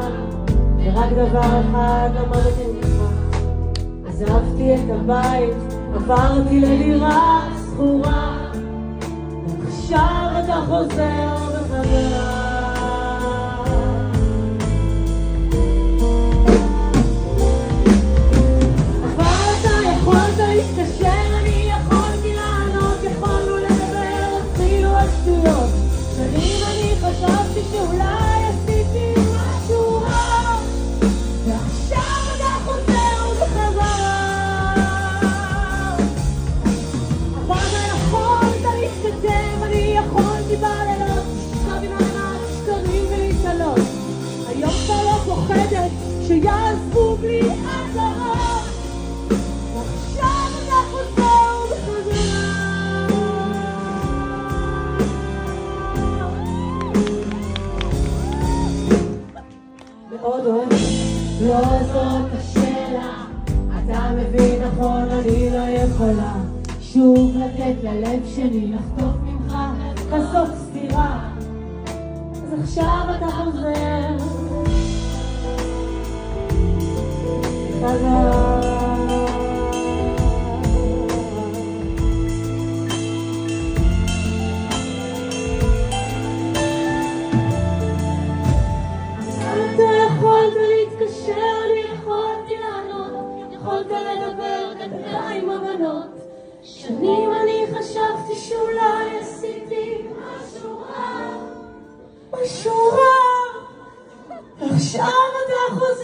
ורק דבר אחד למדתי ממך. עזבתי את הבית, עברתי לדירה שכורה, ועכשיו אתה חוזר בחזרה. אבל אתה יכולת להתקשר, אני יכולתי לענות, יכולנו לדבר אפילו על שטויות. שנים אני חשבתי שאולי עשיתי משהו רע, ועכשיו אתה חוזר בחזרה. אבל אתה יכולת להתכתב, אני יכולתי בלילות לשכב עם ענק שקרים ולהתעלות. היום אתה לא פוחדת שיעזבו בלי אזהרה, ועכשיו אתה חוזר בחזרה. מאוד אוהבת, לא זאת השאלה, אתה מבין נכון, אני לא יכולה שוב לתת ללב שלי לחטוף ממך כזאת סתירה. אז עכשיו אתה חוזר חזרה. יכולת להתקשר, אני יכולתי לענות, יכולת לדבר דקה עם הבנות. שנים אני חשבתי שאולי עשיתי משהו רע, משהו רע, ועכשיו אתה חוזר